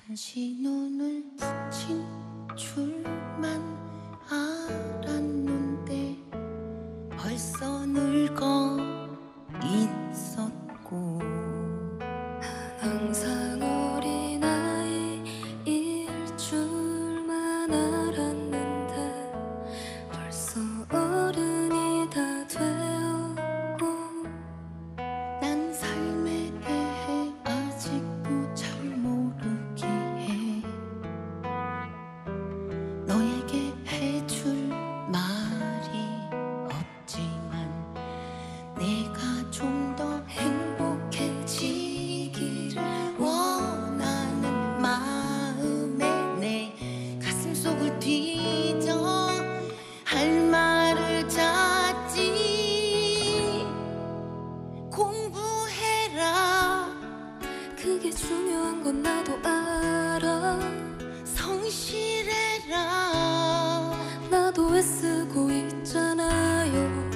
잠시 눈을 붙인 줄만 알았는데 벌써 늙어 있었고 항상 어린아이일 줄만 알았는데 벌써 어른이 다 되었고 난 삶에 대해 아직도 잘 모르기에 너에게 해줄 말이 없지만 내가 좀 더 행복해지기를 원하는 마음에 내 가슴 속을 뒤져 할 말을 찾지. 공부해라, 그게 중요한 건 나도 알아. 성실해라, 나도 애쓰고 있잖아요.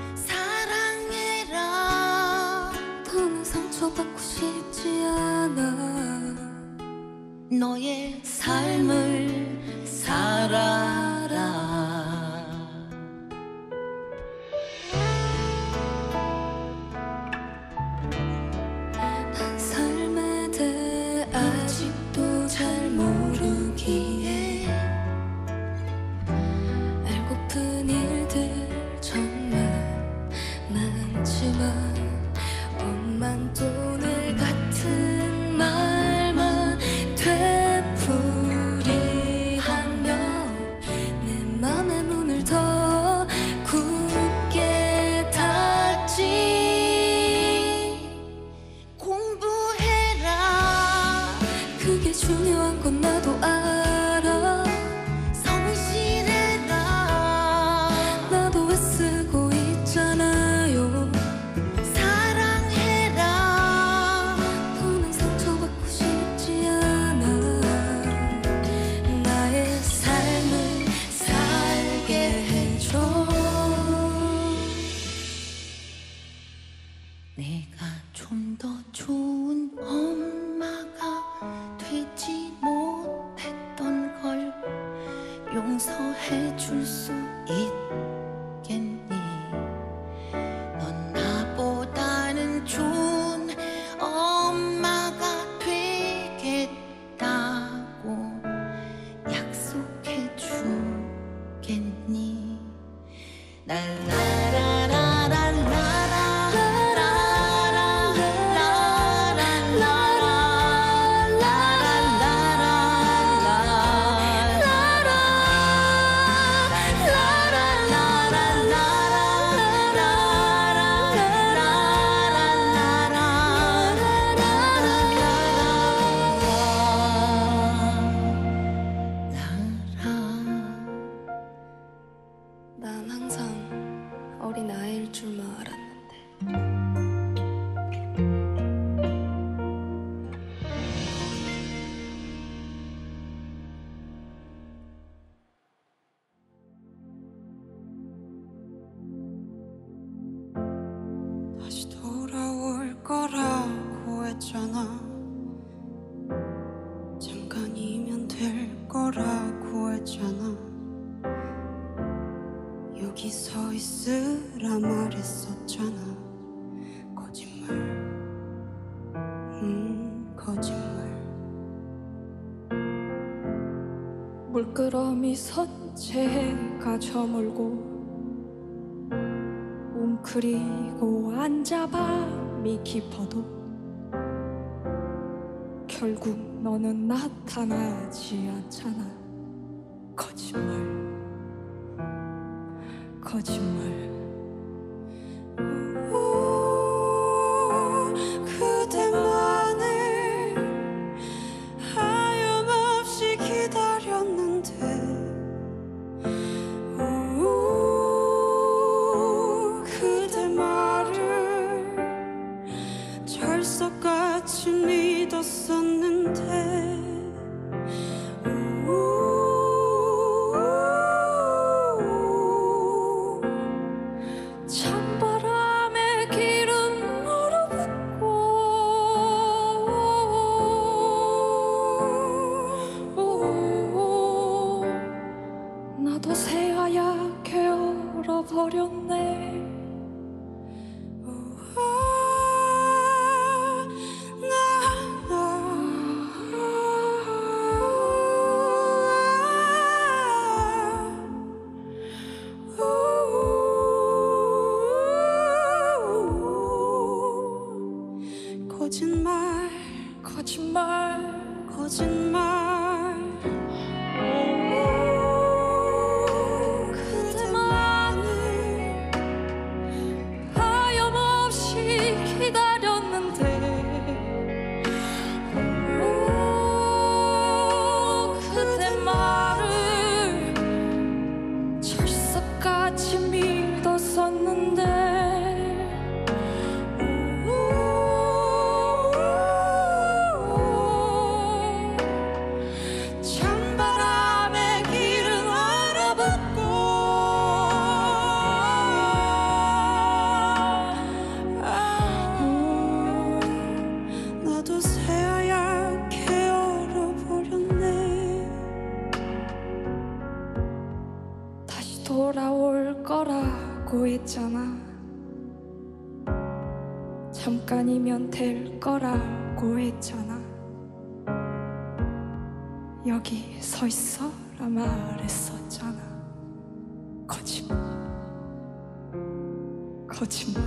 사랑해라, 더는 상처받고 싶지 않아. 너의 삶을 살아라. 난 삶에 대해 아직도 잘 모르기에 알고픈 일들 정말 많지만 엄만 또 늘 같은 말만 되풀이하며 내 맘의 문을 더 굳게 닫지. 공부해라, 그게 중요한 건 나도 알아. 성실해라, 나도 애쓰고 있잖아요. 사랑해라, 더는 상처받고 싶지 않아. 나의 삶을 살게 해줘. 내가 좀 더 좋은 엄마가 되지 못했던 걸 용서해 줄 수 있겠니? 넌 나보다는 좋은 엄마가 되겠다고 약속해 주겠니? 난 항상 어린아이일 줄만 알았는데 다시 돌아올 거라고 했잖아. 잠깐이면 될 거라고 했잖아. 여기 서 있으라 말했었잖아. 거짓말, 거짓말. 물끄러미 선체가 저물고 웅크리고 앉아 밤이 깊어도 결국 너는 나타나지 않잖아. 거짓말, 거짓말. 그대만을 하염없이 기다렸는데 그대 말을 철석같이 믿었었는데 찬바람에 기름 얼어붙고 거짓말 거짓말 거짓말 그대만을 하염없이 기다렸는데 그대 말을 철석같이 믿었었는데 찬바람의 길은 얼어붙고 나도 새하얗게 얼어버렸네. 다시 돌아올 거라고 했잖아. 잠깐이면 될 거라고 했잖아. 여기 서 있어라 말했었잖아. 거짓말 거짓말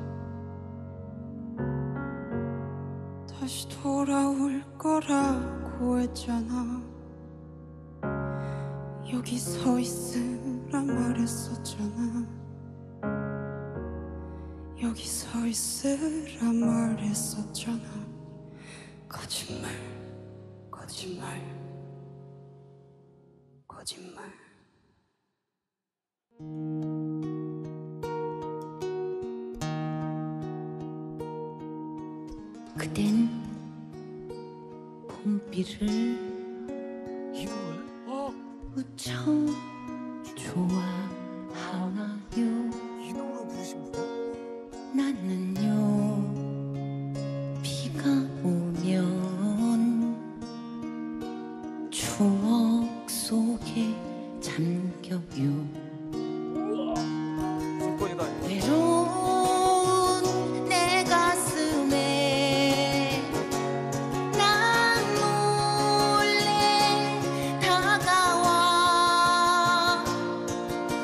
다시 돌아올 거라고 했잖아. 여기 서 있으라 말했었잖아. 여기 서 있으라 말했었잖아. 거짓말 거짓말 거짓말. 그댄 봄비를 무척 좋아하나요? 나는요 비가 오면 추억 속에 잠겨요. 외로운 내 가슴에 난 몰래 다가와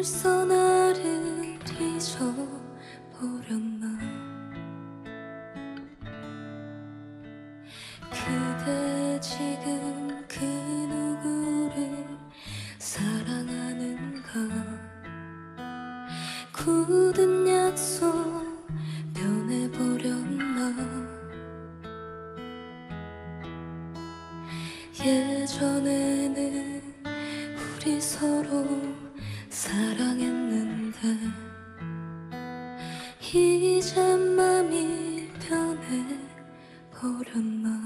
벌써 나를 잊어버렸나. 그대 지금 그 누구를 사랑하는가. 굳은 약속 변해버렸나. 예전에는 우리 서로 사랑했는데 이제 맘이 변해버렸나.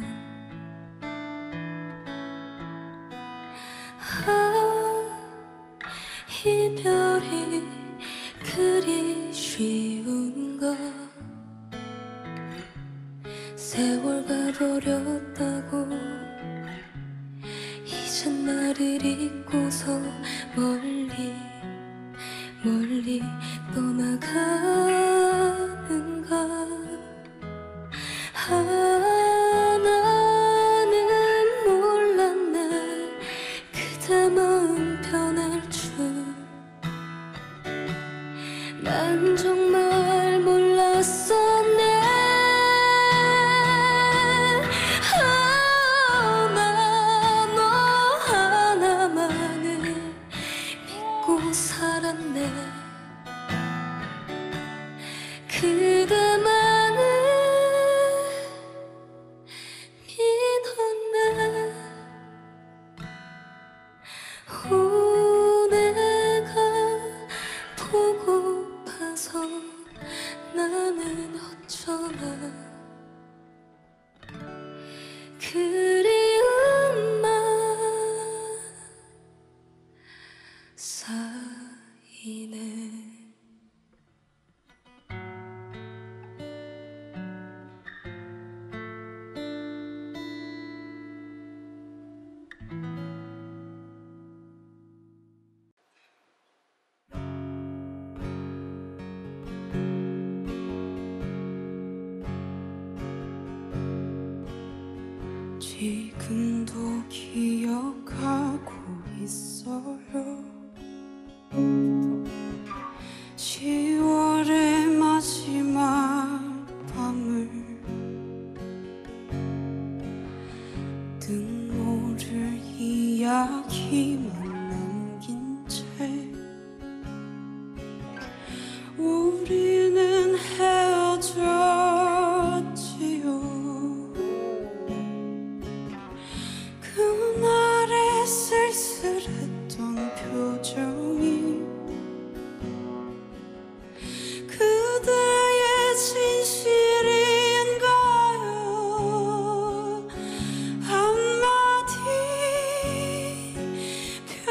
이별이 그리 쉬운가. 세월 가버렸다고 이젠 나를 잊고서 멀리 멀리 떠나가는가. 나는 몰랐네 그대 마음 변할 줄. 난 정말 몰랐었네. 나 너 하나만을 믿고 살았네. 그대만을 믿었네. 내가 보고파서 나는 어쩌나. 그리움만 쌓이네. 지금도 기억하고 있어요. 10월의 마지막 밤을 눈물을 이야기만 남긴 채 우리는 헤어졌지요. 그날의 쓸쓸했던 표정이 그대의 진실인가요? 한마디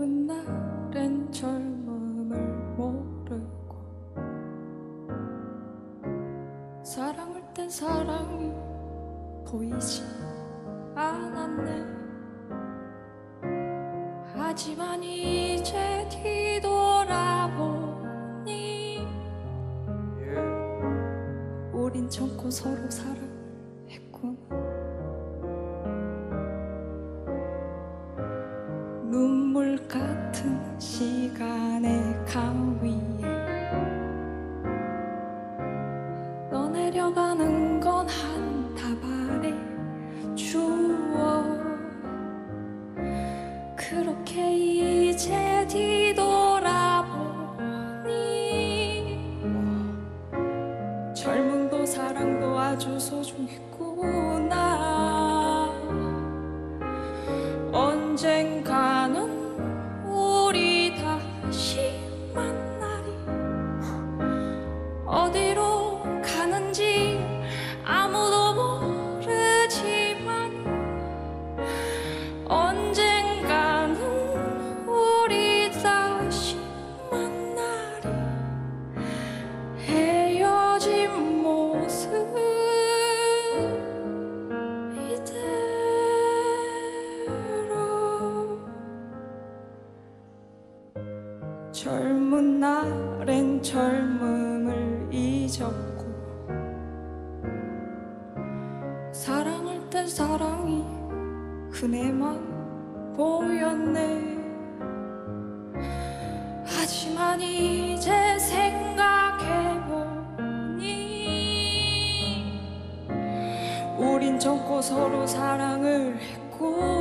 젊은 날엔 젊음을 모르고 사랑할 땐 사랑이 보이지 않았네. 하지만 이제 뒤돌아보니 우린 참고 서로 사랑했구나. 눈물 같은 시간의 강 위에 떠내려가는 건 한 다발의 추억. 그렇게 이제 뒤돌아보니 젊음도 사랑도 아주 소중했구나. 언젠가는 우리 다시 만나리. 어디로 가는지 아무도 모르지만 언젠가는 우리 다시 만나리. 헤어진 모습 이대로. 젊은 날엔 젊음을 잊었고 사랑할 땐 사랑이 그네만 보였네. 하지만 이제 생각해보니 우린 젊고 서로 사랑을 했고